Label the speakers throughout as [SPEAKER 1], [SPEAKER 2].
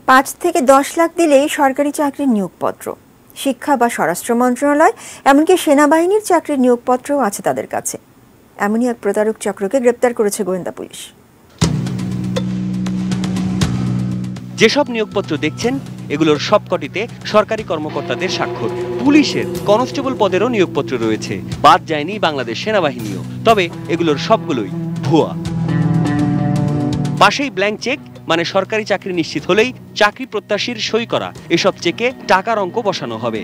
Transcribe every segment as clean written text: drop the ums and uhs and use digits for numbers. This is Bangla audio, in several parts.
[SPEAKER 1] 5 থেকে 10 লাখ দিলেই সরকারি চাকরির নিয়োগপত্র। শিক্ষা বা স্বরাষ্ট্র মন্ত্রণালয় এমনকি সেনাবাহিনীর চাকরির নিয়োগপত্রও আছে তাদের কাছে। এমনই এক প্রতারক চক্রকে গ্রেপ্তার করেছে গোয়েন্দা পুলিশ।
[SPEAKER 2] যেসব নিয়োগপত্র দেখছেন এগুলোর সবকটিতে সরকারি কর্মকর্তাদের স্বাক্ষর। পুলিশের কনস্টেবল পদেরও নিয়োগপত্র রয়েছে, বাদ যায়নি বাংলাদেশ সেনাবাহিনীও। তবে এগুলোর সবগুলোই ভুয়া। পাশেই ব্ল্যাঙ্ক চেক, মানে সরকারি চাকরি নিশ্চিত হলেই চাকরি প্রত্যাশীর সই করা এসব চেকে টাকার অঙ্ক বসানো হবে।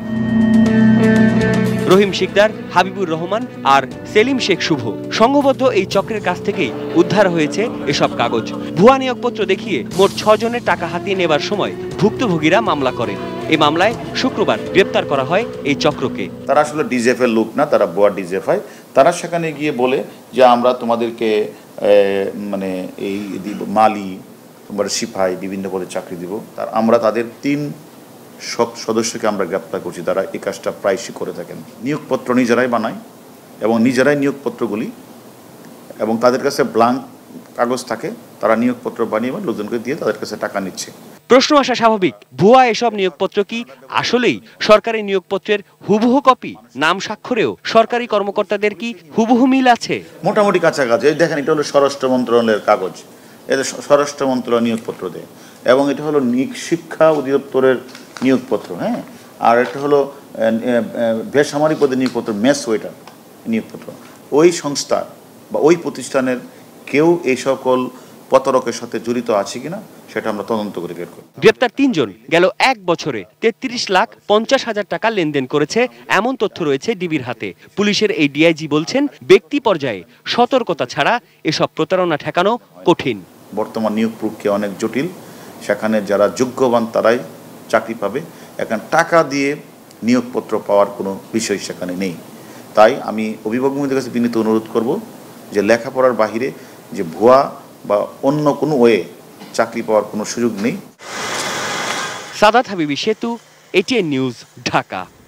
[SPEAKER 2] রহিম শিকদার, হাবিবুর রহমান আর সেলিম শেখ শুভ সংঘবদ্ধ এই চক্রের কাছ থেকেই উদ্ধার হয়েছে এসব কাগজ। ভুয়া নিয়োগপত্র দেখিয়ে মোট 6 জনের টাকা হাতিয়ে নেবার সময় ভুক্তভোগীরা মামলা করেন। এই মামলায় শুক্রবার গ্রেপ্তার করা হয় এই চক্রকে।
[SPEAKER 3] তারা আসলে ডিজেফের লোক না, তারা ভুয়া ডিজেফ হয়। তারা সেখানে গিয়ে বলে যে আমরা তোমাদেরকে মানে এই মালি, তোমার সিপাই বিভিন্ন পদে চাকরি দিব। আমরা তাদের 3 সদস্যকে আমরা গ্রেপ্তার করছি, তারা এই কাজটা প্রায়শই করে থাকেন। নিয়োগপত্র নিজেরাই বানায় এবং নিজেরাই নিয়োগপত্রগুলি, এবং তাদের কাছে ব্ল্যাঙ্ক কাগজ থাকে, তারা নিয়োগপত্র বানিয়ে লোকজনকে দিয়ে তাদের কাছে টাকা নিচ্ছে।
[SPEAKER 2] প্রশ্ন আসা স্বাভাবিক, ভুয়া এসব নিয়োগপত্র কি আসলেই সরকারি নিয়োগপত্রের হুবহু কপি? নাম স্বাক্ষরেও সরকারি কর্মকর্তাদের কি হুবহু মিল আছে?
[SPEAKER 3] মোটামুটি কাছাকাছি। দেখেন, এটা হলো স্বরাষ্ট্র মন্ত্রণালয়ের কাগজ, এটা স্বরাষ্ট্র মন্ত্রণালয় নিয়োগপত্র দেয়, এবং এটা হলো শিক্ষা অধিদপ্তরের নিয়োগপত্র। হ্যাঁ, আর এটা হলো বেসামরিক পদে নিয়োগপত্র, মেস ওয়েটার নিয়োগপত্র। ওই সংস্থা বা ওই প্রতিষ্ঠানের কেউ এই সকল প্রতারকের সাথে জড়িত আছে কিনা সেটা আমরা তদন্ত করে বের করি।
[SPEAKER 2] গ্রেপ্তার 3 জন গেল 1 বছরে 33,50,000 টাকা লেনদেন করেছে, এমন তথ্য রয়েছে ডিবির হাতে। পুলিশের এই ডিআইজি বলছেন, ব্যক্তি পর্যায়ে সতর্কতা ছাড়া এসব প্রতারণা ঠেকানো কঠিন।
[SPEAKER 3] বর্তমান নিয়োগ প্রক্রিয়া অনেক জটিল, সেখানে যারা যোগ্যবান তারাই চাকরি পাবে। এখন টাকা দিয়ে নিয়োগপত্র পাওয়ার কোনো বিষয় সেখানে নেই। তাই আমি অভিভাবকদের কাছে বিনীত অনুরোধ করব যে লেখাপড়ার বাহিরে যে ভুয়া বা অন্য কোনো ওয়ে চাকরি পাওয়ার কোনো সুযোগ নেই।
[SPEAKER 2] সাদাত হাবিবি সেতু, ATN নিউজ, ঢাকা।